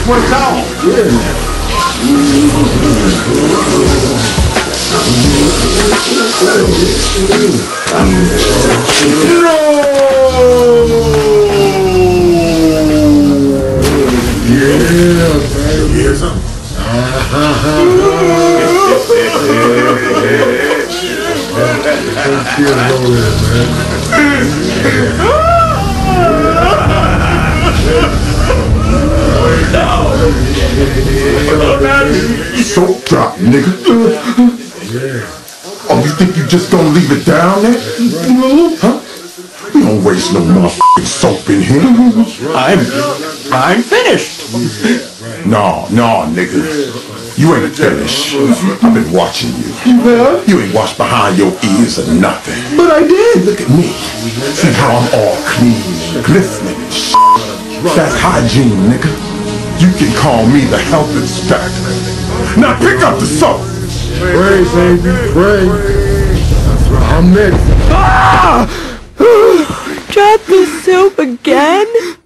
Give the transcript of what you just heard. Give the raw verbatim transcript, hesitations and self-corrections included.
for the towel. No! Yeah, baby. Here's some. Soap drop, nigga. Oh, you think you just gonna leave it down there? Huh? We don't waste no motherfucking soap in here. I'm... I'm finished. No, no, nigga. You ain't finished. I've been watching you. Yeah? You ain't washed behind your ears or nothing. But I did. Look at me. See how I'm all clean and glistening and shit. That's hygiene, nigga. You can call me the health inspector. Now pick up the soap. Pray, baby, pray. I'm next. Ah! Drop the soap again?